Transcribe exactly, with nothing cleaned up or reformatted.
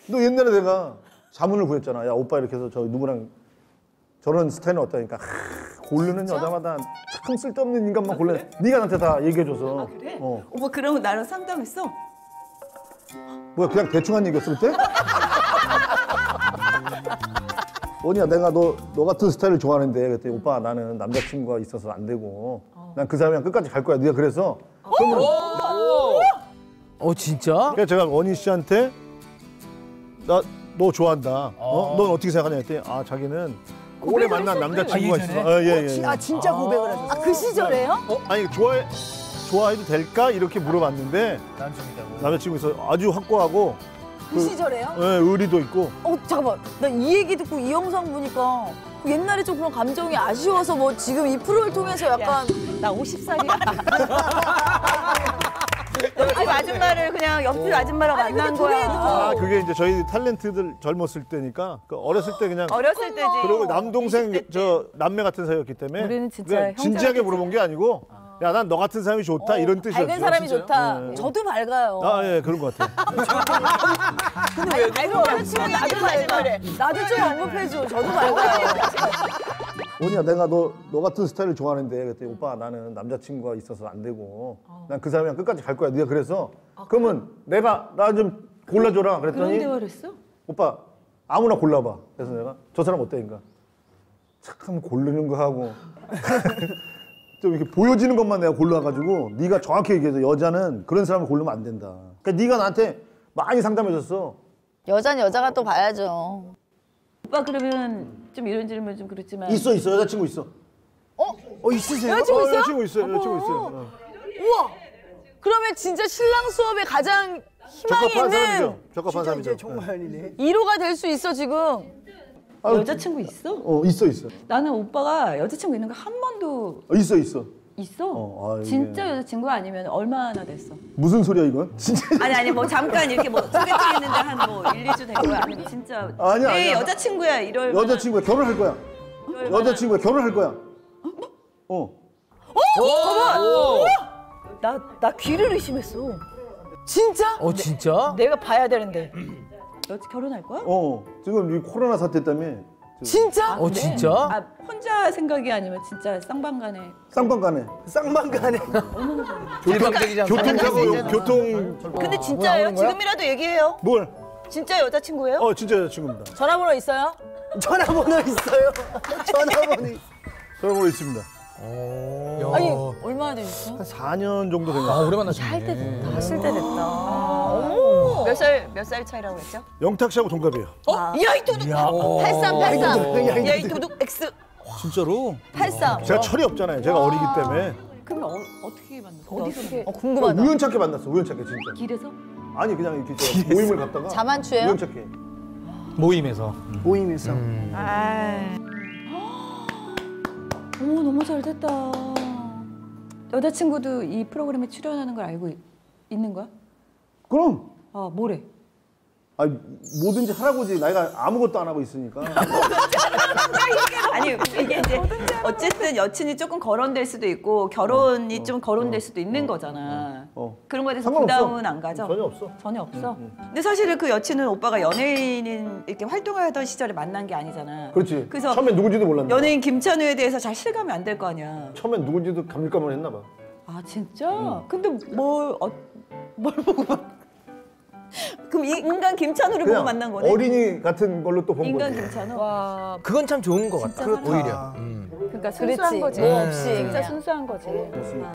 너 옛날에 내가 자문을 구했잖아. 야 오빠 이렇게 해서 저 누구랑 저런 스타일은 어떠니까 하, 고르는 진짜? 여자마다 참 쓸데없는 인간만 골라. 아, 그래? 네가 나한테 다 얘기해줘서. 아 그래? 어. 오빠 그러면 나랑 상담했어? 뭐야 그냥 대충 한 얘기였어 그때? 원이야 내가 너, 너 같은 스타일을 좋아하는데 그랬더니 오빠 나는 남자친구가 있어서 안 되고 어. 난 그 사람이랑 끝까지 갈 거야. 네가 그래서 그러면 어 진짜? 그래서 제가 원희 씨한테 나 너 좋아한다. 어? 넌 어떻게 생각하냐 했더니 아 자기는 오래 만난 남자친구가 아, 있어. 아, 예, 예, 예. 아 진짜 고백을 하셨어? 아 그 시절에요? 어? 아니 좋아해 좋아해도 될까 이렇게 물어봤는데 남친이라고. 남자친구 있어 아주 확고하고 그, 그 시절에요? 예, 의리도 있고. 어 잠깐만 나 이 얘기 듣고 이 영상 보니까 그 옛날에 좀 그런 감정이 아쉬워서 뭐 지금 이 프로를 통해서 약간 나 오십 살이야. 옆집 아줌마를 그냥 옆집 아줌마랑 아니, 만난 근데 거야. 그래도- 아 그게 이제 저희 탤런트들 젊었을 때니까 그 어렸을 때 그냥 어렸을 때지. 그리고 남동생 저 남매 같은 사이였기 때문에 우리는 진짜 그냥 형제랑 진지하게 물어본 게 아니고 야 난 너 같은 사람이 좋다 이런 뜻이었죠. 밝은 사람이 좋다. 네. 저도 밝아요. 아 예 그런 것 같아요. 근데 왜 밝은 거 치면 나도 밝아. 나도 좀 언급해줘. 저도 밝아요. 원이야 내가 너, 너 같은 스타일을 좋아하는데 그랬더니 오빠 나는 남자친구가 있어서 안 되고 난 그 사람이랑 끝까지 갈 거야. 네가 그래서 그러면 내가 나 좀 골라줘라 그런 그랬더니 대화를 했어? 오빠 아무나 골라봐. 그래서 내가 저 사람 어때니까 참 고르는 거 하고 좀 이렇게 보여지는 것만 내가 골라가지고 네가 정확히 얘기해서 여자는 그런 사람을 고르면 안 된다. 그러니까 네가 나한테 많이 상담해줬어. 여자는 여자가 또 봐야죠. 오빠 그러면 좀 이런 질문 좀 그렇지만 있어 있어 여자친구 있어. 어? 어 있으세요? 여자친구 어, 있어요? 여자친구 있어요. 여자친구 있어요. 어. 우와. 그러면 진짜 신랑 수업에 가장 희망이 적합한 있는 사람이죠. 적합한 사람이죠. 정말이네. 일 호가 될 수 있어 지금. 아, 여자친구 있어? 어 있어 있어. 나는 오빠가 여자친구 있는 거 한 번도 어, 있어 있어. 있어? 어, 아, 이게- 진짜 여자친구 아니면 얼마나 됐어? 무슨 소리야 이건? 진짜. 아니 아니 뭐 잠깐 이렇게 뭐 소개팅 했는데 한 뭐 일, 이 주 된 거야? 아니면 진짜 아니야, 내 아니야. 여자친구야 이럴 여자친구야 결혼할 거야. 만한- 여자친구야 결혼할 거야. 어. 나, 나 귀를 의심했어. 진짜? 어 진짜? 내가 봐야 되는데. 너 결혼할 거야? 어. 지금 이 코로나 사태 때문에 진짜? 어 진짜? 아 혼자 생각이 아니면 진짜 쌍방간에 쌍방가네. 쌍방가네. 일방적이지 않고. 교통사고 교통 근데 진짜예요? 지금이라도 얘기해요. 뭘? 진짜 여자친구예요? 어 진짜 여자친구입니다. 전화번호 있어요? 전화번호 있어요. 전화번호 있... 전화번호 있습니다. 오. 아니 얼마나 되셨어? 한 사 년 정도 된 거 아 같아요. 오래 만나셨네. 할 때 됐다. 하실 때 됐다. 어머. 몇 살 몇 살 차이라고 했죠? 영탁 씨하고 동갑이에요. 어? 야 이 도둑. 팔삼 팔삼. 야 이 도둑 X. 진짜로? 팔삼. 제가 철이 없잖아요. 제가 어리기 때문에. 그러면 어, 어떻게 만났어? 어디서? 어 궁금하다. 우연찮게 만났어. 우연찮게 진짜. 길에서? 아니 그냥 이렇게 저 모임을 갔다가 자만추예요? 우연찮게. 모임에서. 모임에서. 아. 어머 너무 잘 됐다. 여자친구도 이 프로그램에 출연하는 걸 알고 있, 있는 거야? 그럼. 아 뭐래? 아니 뭐든지 하라고지. 나이가 아무것도 안 하고 있으니까. 아니 이게 이제 어쨌든 여친이 조금 거론될 수도 있고 결혼이 어, 좀 거론될 수도 있는 거잖아. 어. 그런 거에 대해서 상관없어. 부담은 안 가져? 전혀 없어. 전혀 없어. 근데 사실은 그 여친은 오빠가 연예인인 이렇게 활동하던 시절에 만난 게 아니잖아. 그렇지. 그래서 처음엔 누군지도 몰랐네. 연예인 김찬우에 대해서 잘 실감이 안 될 거 아니야. 처음엔 누군지도 감질감을 했나 봐. 아 진짜? 근데 뭘, 어, 뭘 보고 만- 그럼 이 인간 김찬우를 보고 그냥 만난 거네? 어린이 같은 걸로 또 본 인간 거지. 김찬우? 와. 그건 참 좋은 것 같다. 진짜 오히려. 음. 그러니까 그렇지. 순수한 거지. 뭐 없이 진짜 그냥. 순수한 거지. 그렇습니다.